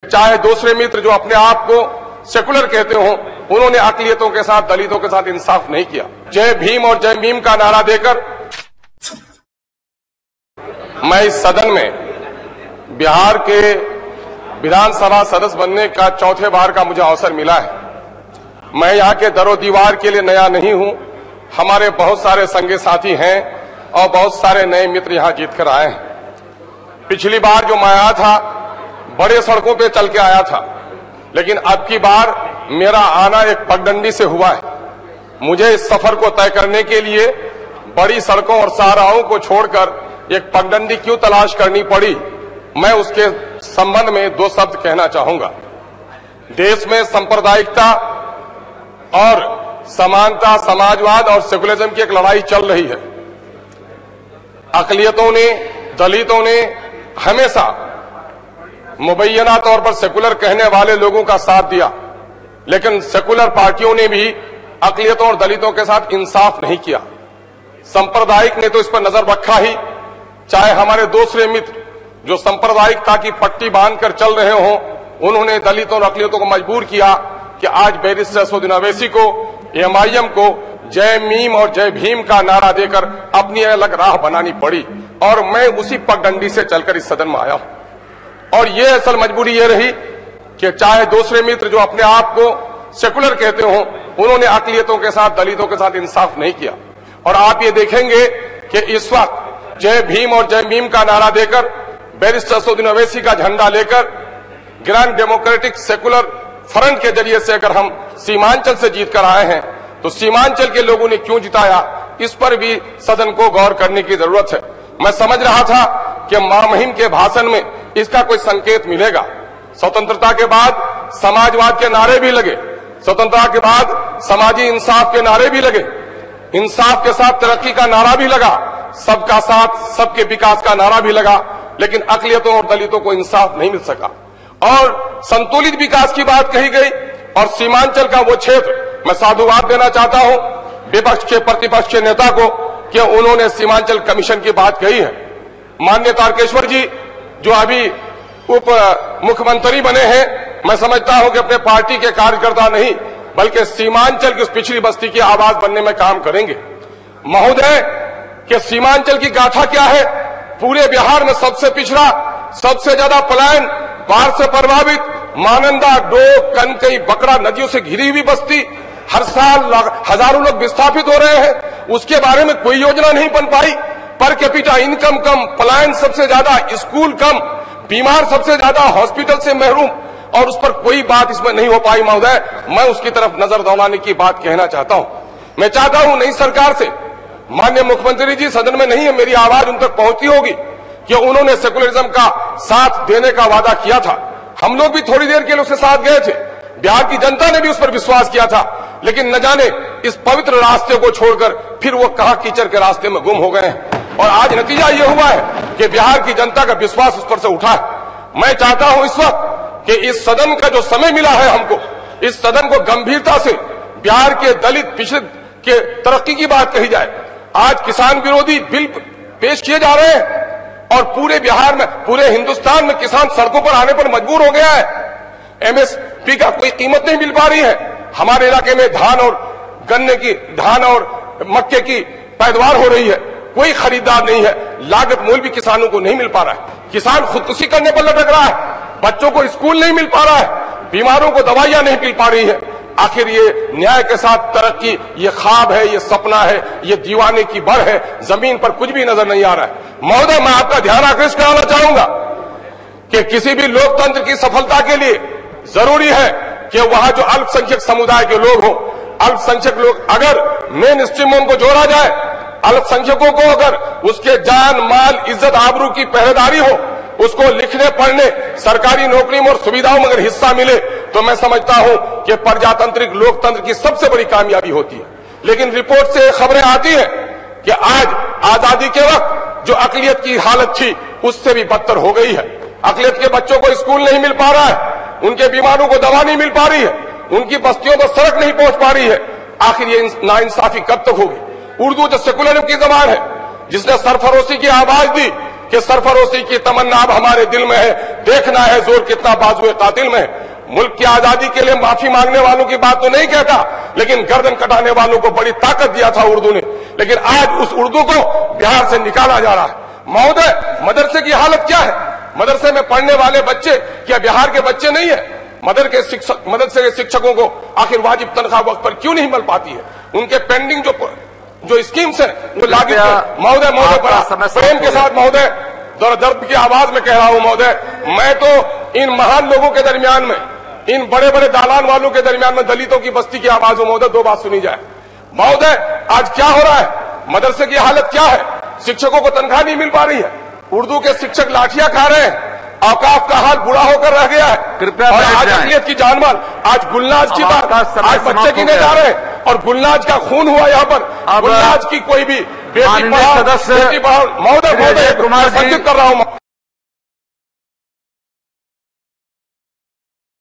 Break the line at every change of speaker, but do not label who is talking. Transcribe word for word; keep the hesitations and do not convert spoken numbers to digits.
चाहे दूसरे मित्र जो अपने आप को सेकुलर कहते हो, उन्होंने अकलियतों के साथ, दलितों के साथ इंसाफ नहीं किया। जय भीम और जय मीम का नारा देकर मैं इस सदन में बिहार के विधानसभा सदस्य बनने का चौथे बार का मुझे अवसर मिला है। मैं यहाँ के दरो दीवार के लिए नया नहीं हूं। हमारे बहुत सारे संगी साथी हैं और बहुत सारे नए मित्र यहाँ जीत कर आए हैं। पिछली बार जो मैं आया था, बड़े सड़कों पे चल के आया था, लेकिन अब की बार मेरा आना एक पगडंडी से हुआ है। मुझे इस सफर को तय करने के लिए बड़ी सड़कों और शाहराहों को छोड़कर एक पगडंडी क्यों तलाश करनी पड़ी, मैं उसके संबंध में दो शब्द कहना चाहूंगा। देश में सांप्रदायिकता और समानता, समाजवाद और सेकुलरिज्म की एक लड़ाई चल रही है। अकलियतों ने, दलितों ने हमेशा मुबैना तौर पर सेकुलर कहने वाले लोगों का साथ दिया, लेकिन सेकुलर पार्टियों ने भी अकलियतों और दलितों के साथ इंसाफ नहीं किया। सांप्रदायिक ने तो इस पर नजर रखा ही, चाहे हमारे दूसरे मित्र जो सांप्रदायिकता की पट्टी बांधकर चल रहे हों, उन्होंने दलितों और अकलियतों को मजबूर किया कि आज बैरिस्टर असदुद्दीन ओवैसी को, एमआईएम को जय मीम और जय भीम का नारा देकर अपनी अलग राह बनानी पड़ी, और मैं उसी पगडंडी से चलकर इस सदन में आया हूं। और ये असल मजबूरी ये रही कि चाहे दूसरे मित्र जो अपने आप को सेकुलर कहते हो, उन्होंने अकलियतों के साथ, दलितों के साथ इंसाफ नहीं किया। और आप ये देखेंगे कि इस वक्त जय भीम और जय मीम का नारा देकर, बैरिस्टर असदुद्दीन ओवैसी का झंडा लेकर, ग्रैंड डेमोक्रेटिक सेकुलर फ्रंट के जरिए से अगर हम सीमांचल से जीत कर आए हैं, तो सीमांचल के लोगों ने क्यों जिताया, इस पर भी सदन को गौर करने की जरूरत है। मैं समझ रहा था कि मां मुहिम के भाषण में इसका कोई संकेत मिलेगा। स्वतंत्रता के बाद समाजवाद के नारे भी लगे, स्वतंत्रता के बाद समाजी इंसाफ के नारे भी लगे, इंसाफ के साथ तरक्की का नारा भी लगा, सबका साथ सबके विकास का नारा भी लगा, लेकिन अकलियतों और दलितों को इंसाफ नहीं मिल सका। और संतुलित विकास की बात कही गई, और सीमांचल का वो क्षेत्र, मैं साधुवाद देना चाहता हूं विपक्ष के, प्रतिपक्ष के नेता को कि उन्होंने सीमांचल कमीशन की बात कही है। माननीय तारकेश्वर जी जो अभी उप मुख्यमंत्री बने हैं, मैं समझता हूं कि अपने पार्टी के कार्यकर्ता नहीं बल्कि सीमांचल की उस पिछड़ी बस्ती की आवाज बनने में काम करेंगे। महोदय कि सीमांचल की गाथा क्या है, पूरे बिहार में सबसे पिछड़ा, सबसे ज्यादा पलायन, बाढ़ से प्रभावित, मानंदा, डोक, कनकई, बकरा नदियों से घिरी हुई बस्ती, हर साल हजारों लोग विस्थापित हो रहे हैं, उसके बारे में कोई योजना नहीं बन पाई। पर कैपिटा इनकम कम, पलायन सबसे ज्यादा, स्कूल कम, बीमार सबसे ज्यादा, हॉस्पिटल से महरूम, और उस पर कोई बात इसमें नहीं हो पाई। महोदय, मैं उसकी तरफ नजर दौड़ाने की बात कहना चाहता हूं। मैं चाहता हूं नई सरकार से, माननीय मुख्यमंत्री जी सदन में नहीं है, मेरी आवाज उन तक पहुंचती होगी कि उन्होंने सेकुलरिज्म का साथ देने का वादा किया था। हम लोग भी थोड़ी देर के लिए उसके साथ गए थे, बिहार की जनता ने भी उस पर विश्वास किया था, लेकिन न जाने इस पवित्र रास्ते को छोड़कर फिर वो कहां कीचड़ के रास्ते में गुम हो गए हैं। और आज नतीजा ये हुआ है कि बिहार की जनता का विश्वास उस पर से उठा है। मैं चाहता हूं इस वक्त कि इस सदन का जो समय मिला है हमको, इस सदन को गंभीरता से बिहार के दलित पिछड़े के तरक्की की बात कही जाए। आज किसान विरोधी बिल पेश किए जा रहे हैं और पूरे बिहार में, पूरे हिंदुस्तान में किसान सड़कों पर आने पर मजबूर हो गया है। एमएसपी का कोई कीमत नहीं मिल पा रही है। हमारे इलाके में धान और गन्ने की, धान और मक्के की पैदावार हो रही है, कोई खरीदार नहीं है, लागत मूल्य भी किसानों को नहीं मिल पा रहा है, किसान खुदकुशी करने पर लटक रहा है, बच्चों को स्कूल नहीं मिल पा रहा है, बीमारों को दवाइयां नहीं मिल पा रही है। आखिर ये न्याय के साथ तरक्की, ये ख्वाब है, ये सपना है, ये दीवाने की भर है, जमीन पर कुछ भी नजर नहीं आ रहा है। महोदय, मैं आपका ध्यान आकृष्ट कराना चाहूंगा कि किसी भी लोकतंत्र की सफलता के लिए जरूरी है कि वहां जो अल्पसंख्यक समुदाय के लोग हों, अल्पसंख्यक लोग अगर मेन स्ट्रीम में उनको जोड़ा जाए, अल्पसंख्यकों को अगर उसके जान, माल, इज्जत, आबरू की पहरेदारी हो, उसको लिखने पढ़ने, सरकारी नौकरी में और सुविधाओं में अगर हिस्सा मिले, तो मैं समझता हूं कि प्रजातांत्रिक लोकतंत्र की सबसे बड़ी कामयाबी होती है। लेकिन रिपोर्ट से खबरें आती हैं कि आज आजादी के वक्त जो अकलियत की हालत थी उससे भी बदतर हो गई है। अकलियत के बच्चों को स्कूल नहीं मिल पा रहा है, उनके बीमारों को दवा नहीं मिल पा रही है, उनकी बस्तियों पर सड़क नहीं पहुंच पा रही है। आखिर ये नाइंसाफी कब तक होगी? उर्दू जो सेकुलरिज्म की जबान है, जिसने सरफरोशी की आवाज दी, कि सरफरोशी की तमन्ना अब हमारे दिल में है, देखना है जोर कितना बाजुए कातिल में है। मुल्क की आजादी के लिए माफी मांगने वालों की बात तो नहीं कहता, लेकिन गर्दन कटाने वालों को बड़ी ताकत दिया था उर्दू ने, लेकिन आज उस उर्दू को बिहार से निकाला जा रहा है। महोदय, मदरसे की हालत क्या है? मदरसे में पढ़ने वाले बच्चे क्या बिहार के बच्चे नहीं है? मदर के शिक्षक मदरसे के शिक्षकों को आखिर वाजिब तनख्वाह वक्त पर क्यों नहीं मिल पाती है? उनके पेंडिंग जो जो स्कीम्स है वो लागू। महोदय महोदय बड़ा प्रेम के साथ महोदय, दर्द की आवाज में कह रहा हूं महोदय, मैं तो इन महान लोगों के दरमियान में, इन बड़े बड़े दालान वालों के दरमियान में दलितों की बस्ती की आवाज हो। महोदय, दो बात सुनी जाए। महोदय, आज क्या हो रहा है? मदरसे की हालत क्या है? शिक्षकों को तनख्वाह नहीं मिल पा रही है, उर्दू के शिक्षक लाठियां खा रहे हैं, औकाफ का हाल बुरा होकर रह गया है।
कृपया
और आज अकलियत की जानमाल, आज गुलनाज की बात, आज बच्चे गिने जा रहे हैं और गुलनाज का खून हुआ यहाँ पर। गुलनाज की कोई भी बेटी पढ़ाओ, बेटी पढ़ाओ। महोदय महोदय, मैं संचित कर रहा हूं।